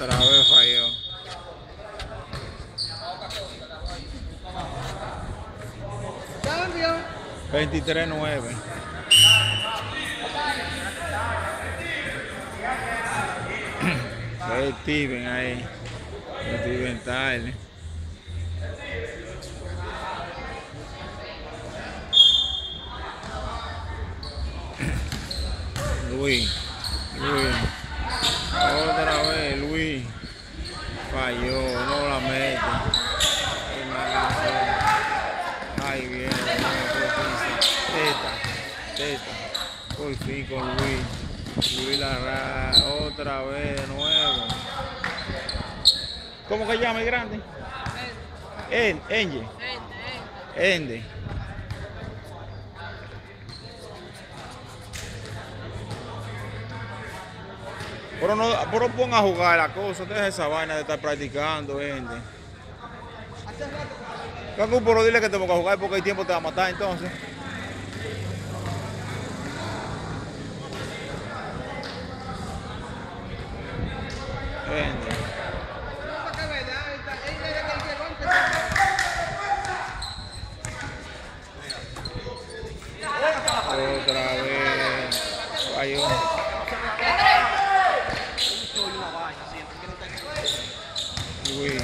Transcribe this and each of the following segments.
Otra vez falló. 23-9. Steven ahí. Steven Tyler. Luis. Otra vez Luis. Falló, no la mete. Ahí viene. Teta. Por fin con Luis. Luis Larra. Otra vez de nuevo. ¿Cómo que llama el grande? Ende. Pero ponga a jugar la cosa, deja esa vaina de estar practicando, Ende. Cacu, pero dile que tengo que jugar porque el tiempo te va a matar entonces. Ende. Otra vez. Falló. Luis.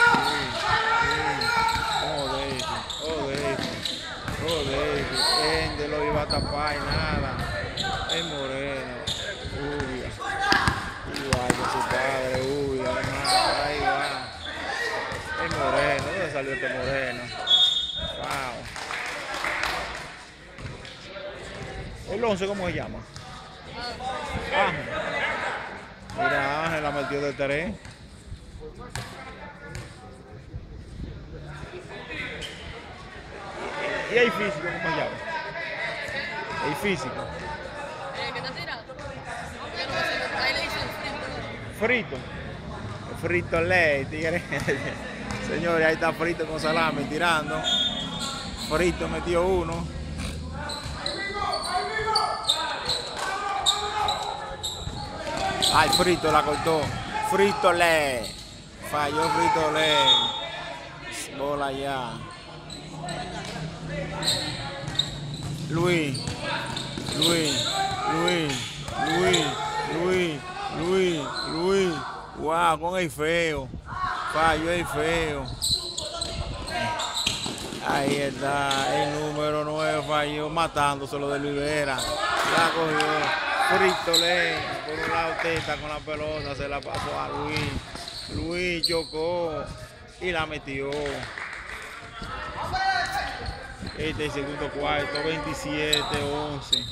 Joder. Ende lo iba a tapar y nada. El Moreno. Ubia. Igual que su padre. Ubia. Ahí va. El Moreno. ¿Dónde salió este Moreno? Wow. El 11, ¿cómo se llama? Ángel. Mira, Ángel la metió de 3. ¿Y hay físico, cómo se llama? El físico. ¿Qué está tirado? Yo no sé, ahí le dicen frito. Frito ley, tigre. Señores, ahí está Frito con salami tirando. Frito metió uno. Ay, Frito la cortó. Frito ley. Falló Frito ley. Bola ya. Luis. Wow, con el feo. Falló el feo. Ahí está, el número 9 falló, matándoselo de Luis Vera. La cogió. Frito le por un lado Teta con la pelota, se la pasó a Luis. Luis chocó y la metió. Este es el segundo cuarto, 27-11.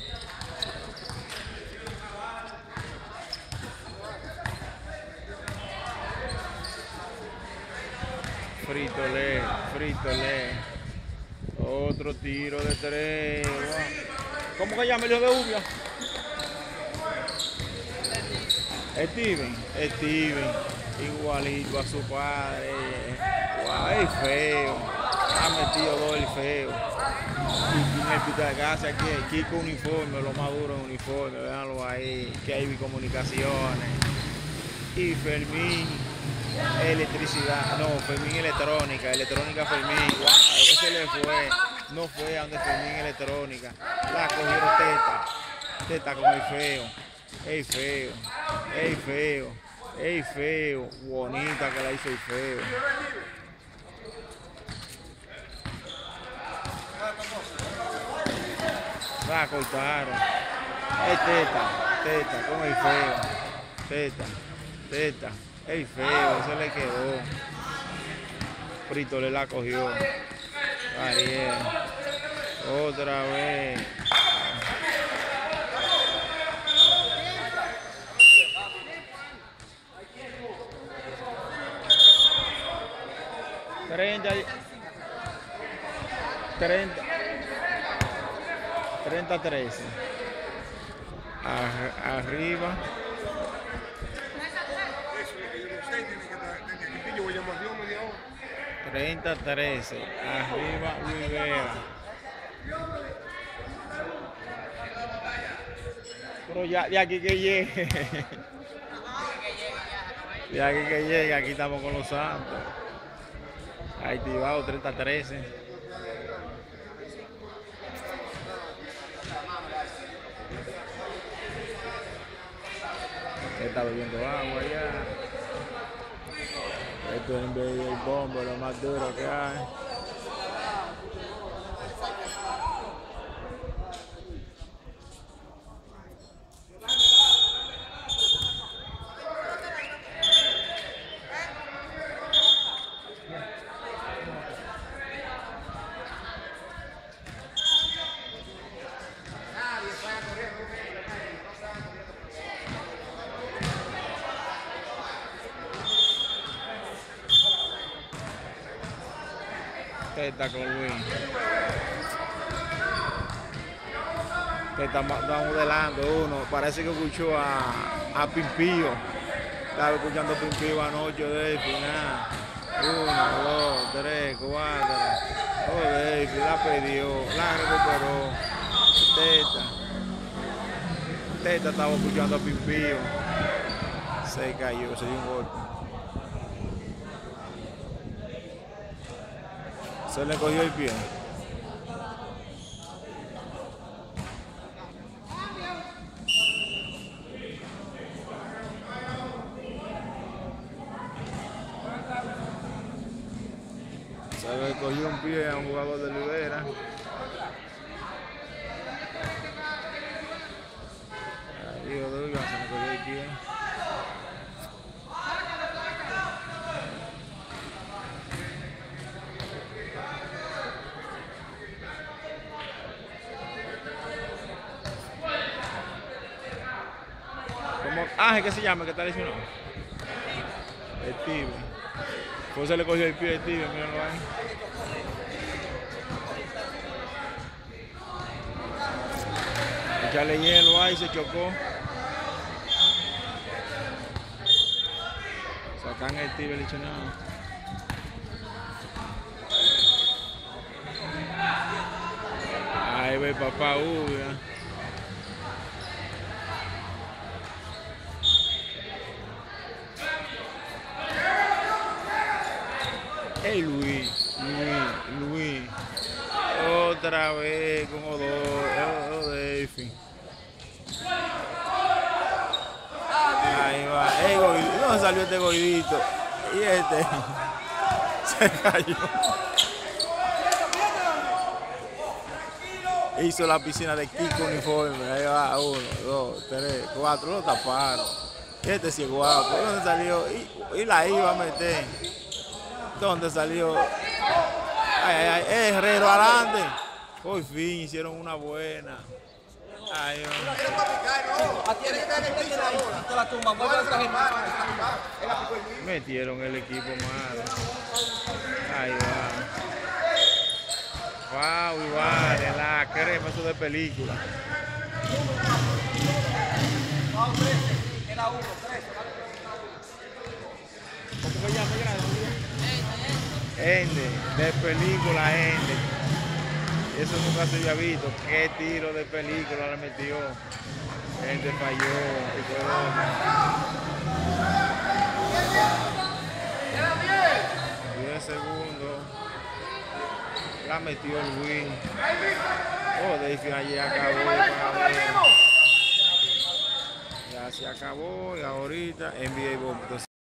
Frito le. Otro tiro de 3. ¿Cómo que llama el hijo de Ubia? Steven. Igualito a su padre. Wow, es feo. Ha metido 2 el feo. Y en el Pitagasa aquí con uniforme, lo más duro en uniforme, véanlo ahí, que hay comunicaciones. Y Fermín, electricidad, no, Fermín electrónica Fermín, wow, ese le fue, no fue a donde Fermín electrónica, la cogieron Teta con el feo, bonita que la hizo el feo. La cortaron. Es Teta con el feo. Teta. El feo, se le quedó. Frito le la cogió. Ariel. Otra vez. Treinta 13. Arriba. Treinta 13. Arriba Rivera. Pero ya de aquí que llegue. De aquí que llega, aquí estamos con los Santos. Activado 30-13. Está bebiendo agua ya. Esto es el bombo, lo más duro que hay. Está con Luis. Está modelando uno. Parece que escuchó a Pimpío. Estaba escuchando a Pimpío anoche de final. 1, 2, 3, 4. Oh, David la perdió, la recuperó. Teta estaba escuchando a Pimpío. Se cayó, se dio un golpe. Se le cogió el pie. Se le cogió un pie a un jugador de Libera. Ahí Oduga se le cogió el pie. ¿Qué se llama? ¿Qué está lesionado? El Tibio. Pues se le cogió el pie al Tibio, mírenlo ahí. Echarle hielo ahí, se chocó. Sacan el Tibio lesionado. Ahí ve papá Uga. Hey Luis. Otra vez con Odefi. Ahí va. Hey, ¿dónde salió este goidito? Y este se cayó. Hizo la piscina de Kiko uniforme. Ahí va, 1, 2, 3, 4. Lo taparon. Este sí es guapo. ¿Dónde salió? Y la iba a meter. ¿Dónde salió? Ay, Herrero adelante. Por fin hicieron una buena. Ay, metieron el equipo malo. Ahí va. Wow, igual, la crema, eso de película. ¿Cómo se llama? Ende, de película Ende. Eso nunca se había visto. Qué tiro de película le metió. Ende falló. 10 segundos. La metió Luis. Oh, David allí acabó. Ya se acabó y ahorita NBA Bomb.